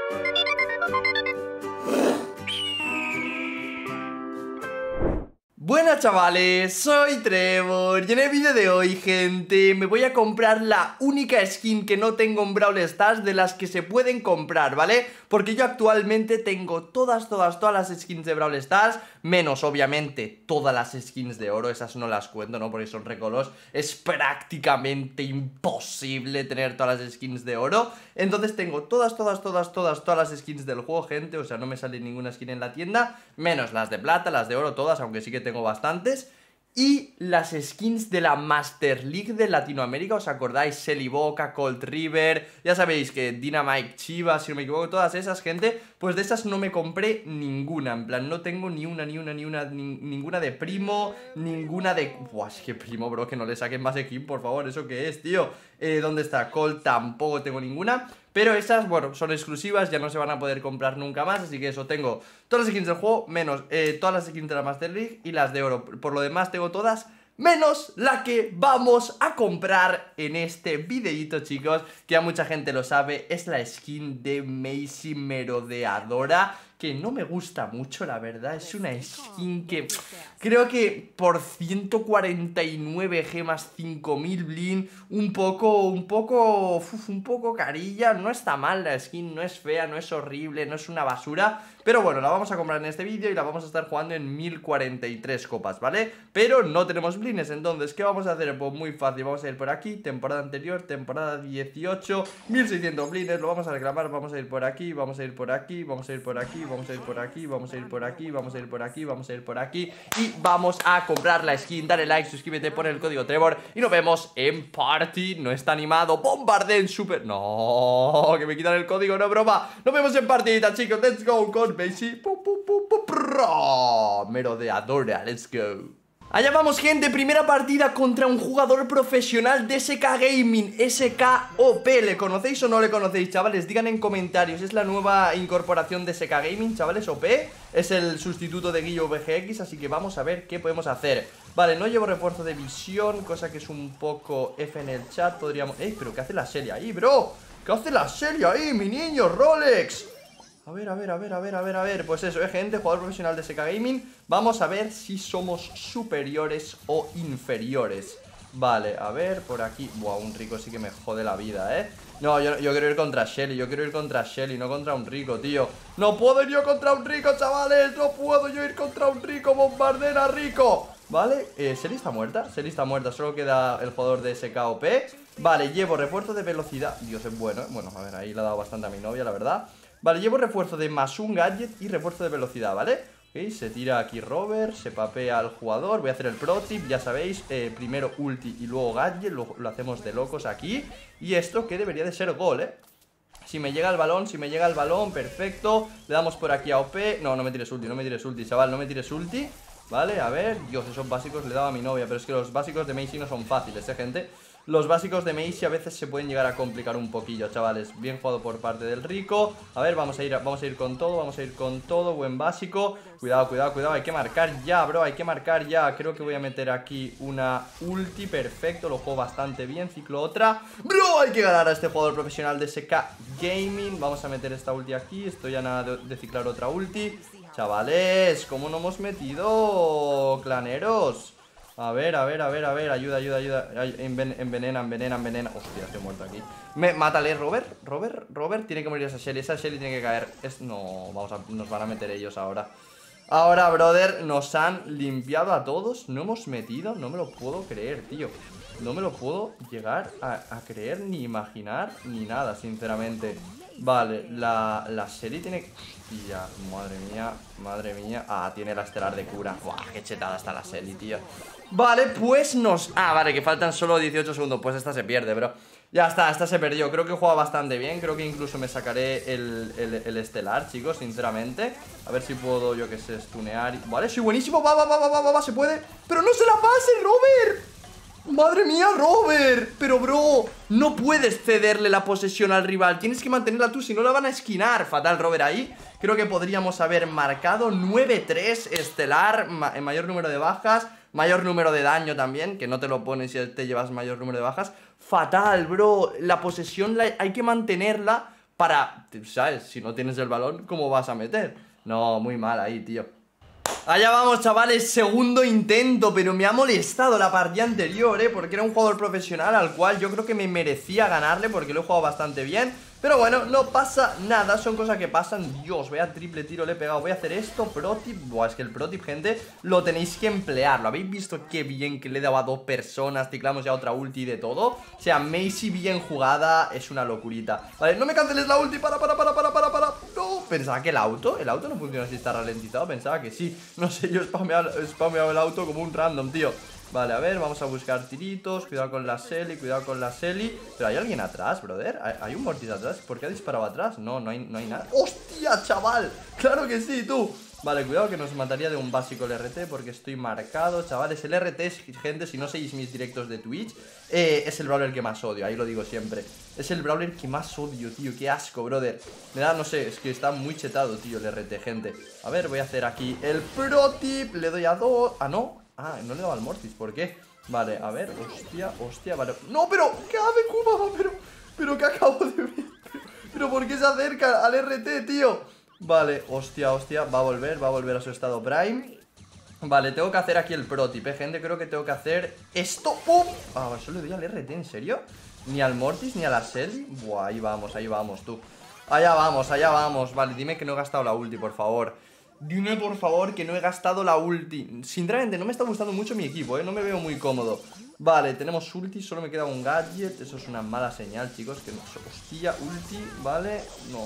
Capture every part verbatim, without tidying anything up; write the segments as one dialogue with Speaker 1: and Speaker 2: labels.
Speaker 1: Buenas chavales, soy Trevor y en el vídeo de hoy, gente, me voy a comprar la única skin que no tengo en Brawl Stars de las que se pueden comprar, ¿vale? Porque yo actualmente tengo todas, todas, todas las skins de Brawl Stars, menos obviamente todas las skins de oro, esas no las cuento, ¿no? Porque son recolos, es prácticamente imposible tener todas las skins de oro. Entonces tengo todas, todas, todas, todas, todas las skins del juego, gente, o sea, no me sale ninguna skin en la tienda, menos las de plata, las de oro, todas, aunque sí que tengo bastantes. Y las skins de la Master League de Latinoamérica, ¿os acordáis? Shelly Boca, Colt River, ya sabéis que Dynamite Chiva, si no me equivoco, todas esas, gente. Pues de esas no me compré ninguna, en plan, no tengo ni una, ni una, ni una, ni, ninguna de Primo, ninguna de... Buah, es que Primo, bro, que no le saquen más skin, por favor, ¿eso qué es, tío? Eh, ¿dónde está? Colt tampoco tengo ninguna. Pero esas, bueno, son exclusivas, ya no se van a poder comprar nunca más. Así que eso, tengo todas las skins del juego, menos eh, todas las skins de la Master League y las de oro. Por lo demás tengo todas, menos la que vamos a comprar en este videíto, chicos, que ya mucha gente lo sabe. Es la skin de Macy Merodeadora, que no me gusta mucho, la verdad. Es una skin que creo que por ciento cuarenta y nueve gemas, cinco mil blin, un poco, un poco, uf, un poco carilla. No está mal la skin, no es fea, no es horrible, no es una basura. Pero bueno, la vamos a comprar en este vídeo y la vamos a estar jugando en mil cuarenta y tres copas, ¿vale? Pero no tenemos blines, entonces, ¿qué vamos a hacer? Pues muy fácil, vamos a ir por aquí, temporada anterior, temporada dieciocho, mil seiscientos blines, lo vamos a reclamar, vamos a ir por aquí, vamos a ir por aquí, vamos a ir por aquí, vamos a ir por aquí, vamos a ir por aquí, vamos a ir por aquí, vamos a ir por aquí y vamos a comprar la skin. Dale like, suscríbete, pon el código Trevor y nos vemos en Party. No está animado, bombardeen super... No, que me quitan el código, no broma. Nos vemos en partidita, chicos, let's go con Macy Merodeadora, let's go. Allá vamos, gente, primera partida contra un jugador profesional de S K Gaming, S K O P. ¿Le conocéis o no le conocéis, chavales? Digan en comentarios. Es la nueva incorporación de S K Gaming, chavales. O P es el sustituto de Guillo V G X, así que vamos a ver qué podemos hacer. Vale, no llevo refuerzo de visión, cosa que es un poco F en el chat. Podríamos... ¡Ey, pero qué hace la serie ahí, bro! ¿Qué hace la serie ahí, mi niño, Rolex? A ver, a ver, a ver, a ver, a ver, a ver. Pues eso, eh, gente, jugador profesional de S K Gaming. Vamos a ver si somos superiores o inferiores. Vale, a ver, por aquí. Buah, un rico sí que me jode la vida, eh. No, yo, yo quiero ir contra Shelly, yo quiero ir contra Shelly, no contra un rico, tío. No puedo ir yo contra un rico, chavales. No puedo yo ir contra un rico, bombardera rico. Vale, eh, Shelly está muerta, Shelly está muerta, solo queda el jugador de S K O P. Vale, llevo refuerzo de velocidad. Dios, es bueno, eh. Bueno, a ver, ahí le ha dado bastante a mi novia, la verdad. Vale, llevo refuerzo de más un gadget y refuerzo de velocidad, ¿vale? Ok, se tira aquí Robert, se papea al jugador. Voy a hacer el pro tip, ya sabéis, eh, primero ulti y luego gadget, lo, lo hacemos de locos aquí. Y esto que debería de ser gol, ¿eh? Si me llega el balón, si me llega el balón, perfecto. Le damos por aquí a O P. No, no me tires ulti, no me tires ulti, chaval, no me tires ulti. Vale, a ver, Dios, esos básicos le daba a mi novia. Pero es que los básicos de Macy no son fáciles, ¿eh, gente? Los básicos de Macy a veces se pueden llegar a complicar un poquillo, chavales. Bien jugado por parte del rico. A ver, vamos a ir, vamos a ir con todo, vamos a ir con todo. Buen básico. Cuidado, cuidado, cuidado. Hay que marcar ya, bro, hay que marcar ya. Creo que voy a meter aquí una ulti. Perfecto, lo juego bastante bien. Ciclo otra. Bro, hay que ganar a este jugador profesional de S K Gaming. Vamos a meter esta ulti aquí. Estoy a nada de, de ciclar otra ulti. Chavales, ¿cómo no hemos metido, claneros? A ver, a ver, a ver, a ver, ayuda, ayuda, ayuda. Ay, enven envenena, envenena, envenena. Hostia, estoy muerto aquí. Me, mátale, Robert, Robert, Robert. Tiene que morir esa Shelly, esa Shelly tiene que caer. Es, no, vamos a, nos van a meter ellos ahora. Ahora, brother, nos han limpiado a todos. No hemos metido, no me lo puedo creer, tío. No me lo puedo llegar a, a creer, ni imaginar, ni nada, sinceramente. Vale, la, la Shelly tiene... Hostia, madre mía, madre mía. Ah, tiene la estelar de cura. Buah, qué chetada está la Shelly, tío. Vale, pues nos... Ah, vale, que faltan solo dieciocho segundos. Pues esta se pierde, bro. Ya está, esta se perdió. Creo que juega bastante bien. Creo que incluso me sacaré el, el, el estelar, chicos, sinceramente. A ver si puedo, yo que sé, stunear. Vale, soy buenísimo. Va, va, va, va, va, va, se puede. Pero no se la pase, Robert. ¡Madre mía, Robert! Pero, bro, no puedes cederle la posesión al rival. Tienes que mantenerla tú, si no la van a esquinar. Fatal, Robert, ahí. Creo que podríamos haber marcado nueve tres estelar, ma en mayor número de bajas, mayor número de daño también, que no te lo pones si te llevas mayor número de bajas. Fatal, bro. La posesión la hay que mantenerla para, ¿sabes? Si no tienes el balón, ¿cómo vas a meter? No, muy mal ahí, tío. Allá vamos, chavales, segundo intento, pero me ha molestado la partida anterior, ¿eh? Porque era un jugador profesional al cual yo creo que me merecía ganarle porque lo he jugado bastante bien. Pero bueno, no pasa nada, son cosas que pasan. Dios, vaya triple tiro le he pegado. Voy a hacer esto, pro tip. Buah, es que el pro tip, gente, lo tenéis que emplear. ¿Lo habéis visto qué bien que le he dado a dos personas? Ciclamos ya otra ulti y de todo. O sea, Macy bien jugada, es una locurita. Vale, no me canceles la ulti, para, para, para, para, para, para. No, pensaba que el auto, el auto no funciona si está ralentizado. Pensaba que sí, no sé, yo he spameado, he spameado el auto como un random, tío. Vale, a ver, vamos a buscar tiritos. Cuidado con la Selly, cuidado con la Selly. Pero hay alguien atrás, brother. ¿Hay, hay un Mortis atrás? ¿Por qué ha disparado atrás? No, no hay, no hay nada. ¡Hostia, chaval! ¡Claro que sí, tú! Vale, cuidado que nos mataría de un básico el R T porque estoy marcado, chavales. El R T, gente, si no seguís mis directos de Twitch, eh, es el brawler que más odio, ahí lo digo siempre. Es el brawler que más odio, tío, qué asco, brother. Me da, no sé, es que está muy chetado, tío, el R T, gente. A ver, voy a hacer aquí el pro tip. Le doy a dos. Ah, no. Ah, no le daba al Mortis, ¿por qué? Vale, a ver, hostia, hostia, vale. No, pero, ¿qué hace Kuma? Pero, pero, ¿qué acabo de ver? Pero, pero, ¿por qué se acerca al R T, tío? Vale, hostia, hostia, va a volver, va a volver a su estado Prime. Vale, tengo que hacer aquí el pro tip, eh, gente, creo que tengo que hacer esto. ¡Pum! Ah, solo le doy al R T, ¿en serio? Ni al Mortis, ni a la Selly. Buah, ahí vamos, ahí vamos, tú. Allá vamos, allá vamos. Vale, dime que no he gastado la ulti, por favor. Dime por favor que no he gastado la ulti. Sinceramente no me está gustando mucho mi equipo, ¿eh? No me veo muy cómodo. Vale, tenemos ulti, solo me queda un gadget. Eso es una mala señal, chicos, que no... Hostia, ulti, vale. No.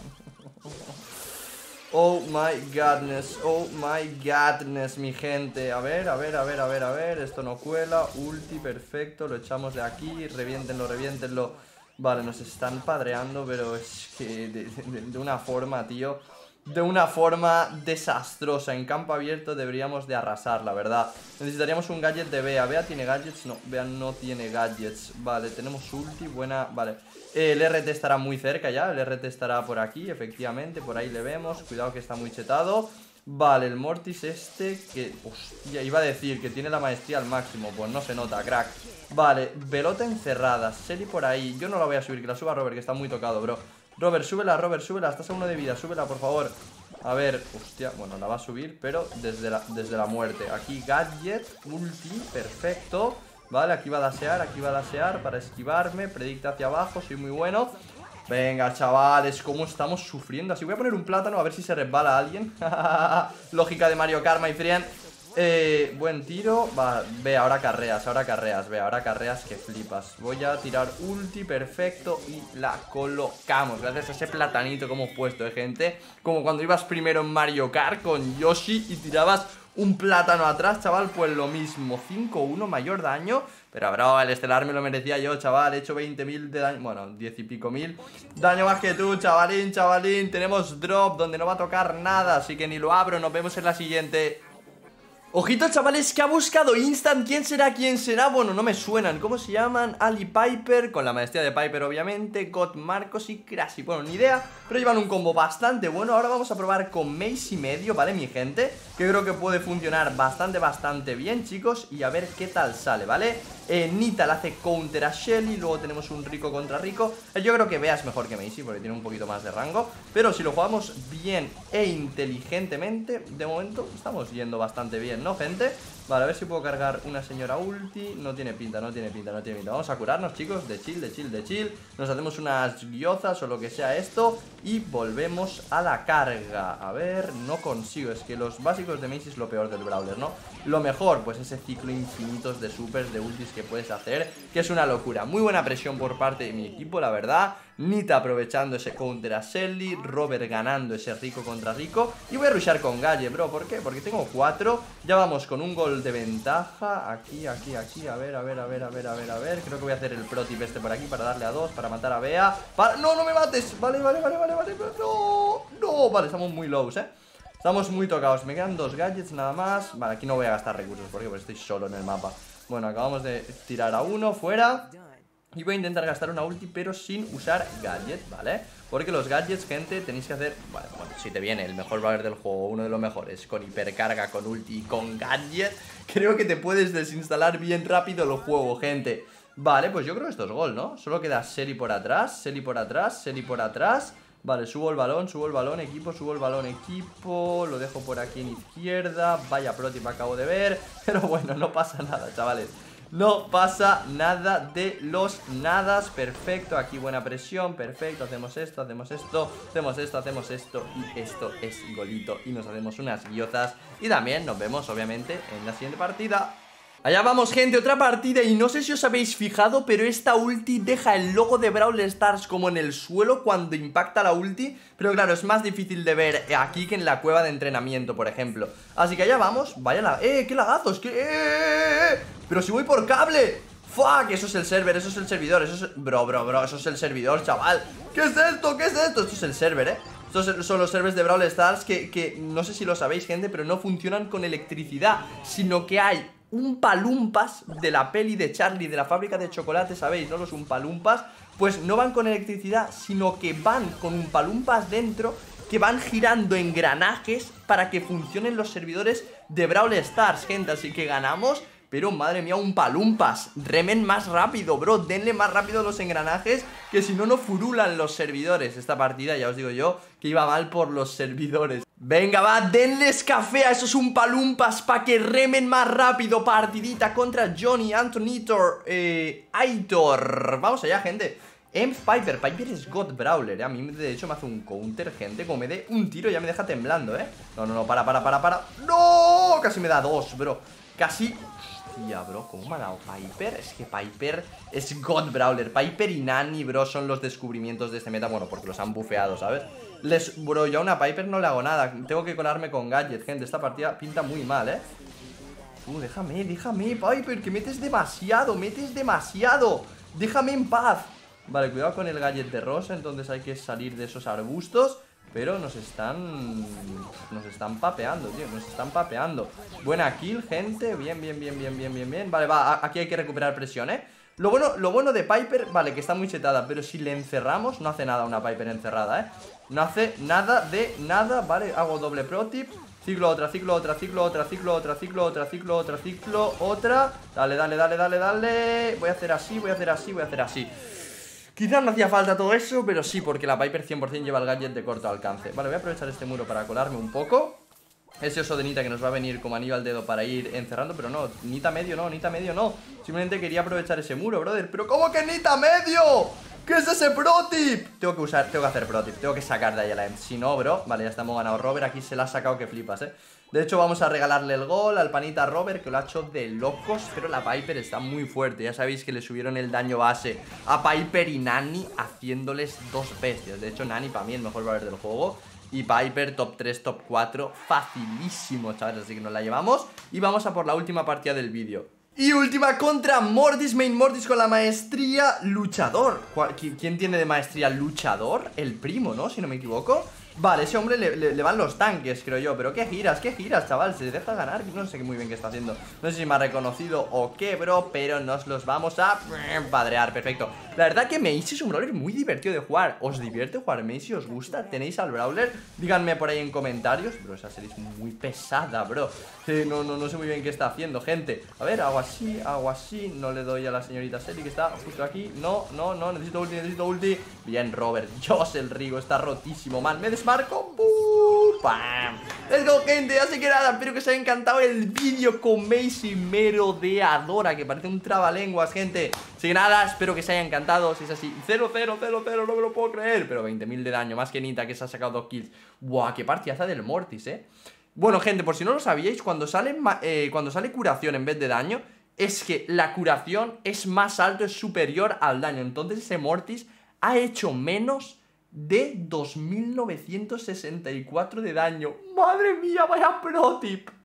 Speaker 1: Oh my godness, oh my godness, mi gente. A ver, a ver, a ver, a ver, a ver. Esto no cuela, ulti, perfecto. Lo echamos de aquí, reviéntenlo, reviéntenlo. Vale, nos están padreando, pero es que de, de, de una forma, tío, de una forma desastrosa. En campo abierto deberíamos de arrasar, la verdad. Necesitaríamos un gadget de Bea. ¿Bea tiene gadgets? No, Bea no tiene gadgets. Vale, tenemos ulti, buena, vale. El R T estará muy cerca ya, el R T estará por aquí, efectivamente, por ahí le vemos. Cuidado que está muy chetado. Vale, el Mortis este que... Hostia, iba a decir que tiene la maestría al máximo. Pues no se nota, crack. Vale, pelota encerrada, Selly por ahí. Yo no la voy a subir, que la suba Robert, que está muy tocado, bro. Robert, súbela, Robert, súbela, estás a uno de vida, súbela, por favor. A ver, hostia, bueno, la va a subir, pero desde la, desde la muerte. Aquí gadget, ulti, perfecto. Vale, aquí va a dasear, aquí va a dasear para esquivarme. Predicta hacia abajo, soy muy bueno. Venga, chavales, cómo estamos sufriendo. Así voy a poner un plátano a ver si se resbala alguien. Lógica de Mario Kart, my friend. Eh, buen tiro. Va, ve, ahora carreas, ahora carreas, ve, ahora carreas que flipas. Voy a tirar ulti, perfecto, y la colocamos. Gracias a ese platanito que hemos puesto, eh, gente. Como cuando ibas primero en Mario Kart con Yoshi y tirabas un plátano atrás, chaval, pues lo mismo. cinco uno, mayor daño. Pero bro, el estelar me lo merecía yo, chaval. He hecho veinte mil de daño, bueno, diez y pico mil. Daño más que tú, chavalín, chavalín. Tenemos drop donde no va a tocar nada, así que ni lo abro, nos vemos en la siguiente. Ojito, chavales, que ha buscado Instant. ¿Quién será? ¿Quién será? Bueno, no me suenan. ¿Cómo se llaman? Ali Piper, con la maestría de Piper, obviamente. God Marcos y Crashy. Bueno, ni idea, pero llevan un combo bastante bueno. Ahora vamos a probar con Mace y medio, ¿vale, mi gente? Que creo que puede funcionar bastante, bastante bien, chicos. Y a ver qué tal sale, ¿vale? Eh, Nita le hace counter a Shelly. Luego tenemos un Rico contra Rico. eh, Yo creo que Bea es mejor que Macy porque tiene un poquito más de rango. Pero si lo jugamos bien e inteligentemente, de momento estamos yendo bastante bien, ¿no, gente? Vale, a ver si puedo cargar una señora ulti. No tiene pinta, no tiene pinta, no tiene pinta. Vamos a curarnos, chicos, de chill, de chill, de chill. Nos hacemos unas guiozas o lo que sea esto y volvemos a la carga. A ver, no consigo. Es que los básicos de Macy es lo peor del brawler, ¿no? Lo mejor, pues ese ciclo infinitos de supers, de ultis que puedes hacer, que es una locura. Muy buena presión por parte de mi equipo, la verdad. Nita aprovechando ese counter a Shelly, Robert ganando ese Rico contra Rico. Y voy a rushar con Galle, bro, ¿por qué? Porque tengo cuatro. Ya vamos con un gol de ventaja. Aquí, aquí, aquí, a ver, a ver, a ver, a ver, a ver, a ver. Creo que voy a hacer el pro tip este por aquí para darle a dos, para matar a Bea. Para... No, no me mates. Vale, vale, vale, vale, vale. No, no, vale, estamos muy lows, eh. Estamos muy tocados, me quedan dos gadgets nada más. Vale, aquí no voy a gastar recursos porque pues estoy solo en el mapa. Bueno, acabamos de tirar a uno, fuera. Y voy a intentar gastar una ulti pero sin usar gadget, ¿vale? Porque los gadgets, gente, tenéis que hacer... Bueno, bueno, si te viene el mejor brawler del juego, uno de los mejores, con hipercarga, con ulti y con gadget, creo que te puedes desinstalar bien rápido el juego, gente. Vale, pues yo creo que esto es gol, ¿no? Solo queda Selly por atrás, Selly por atrás, Selly por atrás. Vale, subo el balón, subo el balón, equipo, subo el balón, equipo. Lo dejo por aquí en izquierda. Vaya proti me acabo de ver. Pero bueno, no pasa nada, chavales. No pasa nada de los nadas. Perfecto, aquí buena presión. Perfecto, hacemos esto, hacemos esto, hacemos esto, hacemos esto. Y esto es golito. Y nos hacemos unas guiozas. Y también nos vemos, obviamente, en la siguiente partida. Allá vamos, gente, otra partida. Y no sé si os habéis fijado, pero esta ulti deja el logo de Brawl Stars como en el suelo cuando impacta la ulti. Pero claro, es más difícil de ver aquí que en la cueva de entrenamiento, por ejemplo. Así que allá vamos, vaya la... ¡Eh, qué lagazos! ¿Qué? ¡Eh, eh, eh! ¡Pero si voy por cable! ¡Fuck! Eso es el server, eso es el servidor, eso es... Bro, bro, bro, eso es el servidor, chaval. ¿Qué es esto? ¿Qué es esto? Esto es el server, ¿eh? Estos son los servers de Brawl Stars que, que no sé si lo sabéis, gente, pero no funcionan con electricidad, sino que hay un palumpas de la peli de Charlie, de la fábrica de chocolate, ¿sabéis? ¿No? Los umpalumpas, pues no van con electricidad, sino que van con un palumpas dentro, que van girando engranajes para que funcionen los servidores de Brawl Stars, gente. Así que ganamos. Pero madre mía, un palumpas. Remen más rápido, bro. Denle más rápido los engranajes, que si no, no furulan los servidores. Esta partida, ya os digo yo, que iba mal por los servidores. Venga, va, denles café a esos un palumpas para que remen más rápido. Partidita contra Johnny, Antonitor, eh, Aitor. Vamos allá, gente. Emp Piper, Piper es God Brawler, ¿eh? A mí de hecho me hace un counter, gente. Como me dé un tiro ya me deja temblando, ¿eh? No, no, no, para, para, para, para. ¡No! Casi me da dos, bro. Casi... Hostia, bro, ¿cómo me ha dado Piper? Es que Piper es God Brawler. Piper y Nani, bro, son los descubrimientos de este meta. Bueno, porque los han bufeado, ¿sabes? Les, bro, yo a una Piper no le hago nada. Tengo que colarme con Gadget, gente. Esta partida pinta muy mal, ¿eh? Uh, déjame, déjame, Piper, que metes demasiado, metes demasiado. Déjame en paz. Vale, cuidado con el Gadget de Rosa. Entonces hay que salir de esos arbustos. Pero nos están... Nos están papeando, tío. Nos están papeando. Buena kill, gente. Bien, bien, bien, bien, bien, bien, bien. Vale, va, aquí hay que recuperar presión, ¿eh? Lo bueno, lo bueno de Piper, vale, que está muy chetada. Pero si le encerramos, no hace nada una Piper encerrada, ¿eh? No hace nada de nada. Vale, hago doble pro tip. Ciclo, otra, ciclo, otra, ciclo, otra, ciclo, otra, ciclo, otra, ciclo, otra, ciclo, otra. Dale, dale, dale, dale, dale. Voy a hacer así, voy a hacer así, voy a hacer así. Quizás no hacía falta todo eso, pero sí, porque la Piper cien por cien lleva el gadget de corto alcance. Vale, voy a aprovechar este muro para colarme un poco. Ese oso de Nita que nos va a venir como anillo al dedo para ir encerrando, pero no, Nita medio no, Nita medio no. Simplemente quería aprovechar ese muro, brother. ¿Pero cómo que Nita medio? ¿Qué es ese pro tip? Tengo que usar, tengo que hacer pro tip, tengo que sacar de ahí a la M. Si no, bro, vale, ya estamos ganado. Robert aquí se la ha sacado que flipas, eh. De hecho, vamos a regalarle el gol al panita Robert, que lo ha hecho de locos. Pero la Piper está muy fuerte. Ya sabéis que le subieron el daño base a Piper y Nani, haciéndoles dos bestias. De hecho, Nani para mí el mejor brawler del juego. Y Piper top tres, top cuatro, facilísimo, chavales. Así que nos la llevamos. Y vamos a por la última partida del vídeo. Y última contra Mortis, Main Mortis con la maestría luchador. ¿Quién tiene de maestría luchador? El primo, ¿no? Si no me equivoco. Vale, ese hombre le, le, le van los tanques, creo yo. Pero qué giras, qué giras, chaval. Se deja ganar. No sé muy bien qué está haciendo. No sé si me ha reconocido o qué, bro. Pero nos los vamos a padrear, perfecto. La verdad que Macy es un brawler muy divertido de jugar. ¿Os divierte jugar Macy? ¿Os gusta? ¿Tenéis al brawler? Díganme por ahí en comentarios. Bro, esa serie es muy pesada, bro. eh, no, no, no sé muy bien qué está haciendo, gente. A ver, hago así, hago así. No le doy a la señorita Selly que está justo aquí. No, no, no, necesito ulti, necesito ulti. Bien, Robert, Dios, el Rigo está rotísimo, man. Me desmarco. ¡Bum! ¡Pam! Let's go, gente. Así que nada, espero que os haya encantado el vídeo con Macy merodeadora, que parece un trabalenguas, gente. Así que nada, espero que os haya encantado. Si es así, cero, cero, cero, cero, no me lo puedo creer. Pero veinte mil de daño, más que Nita, que se ha sacado dos kills. Buah, qué partidaza del Mortis, eh. Bueno, gente, por si no lo sabíais, cuando sale, eh, cuando sale curación en vez de daño, es que la curación es más alto, es superior al daño. Entonces ese Mortis ha hecho menos de dos mil novecientos sesenta y cuatro de daño. ¡Madre mía, vaya pro tip!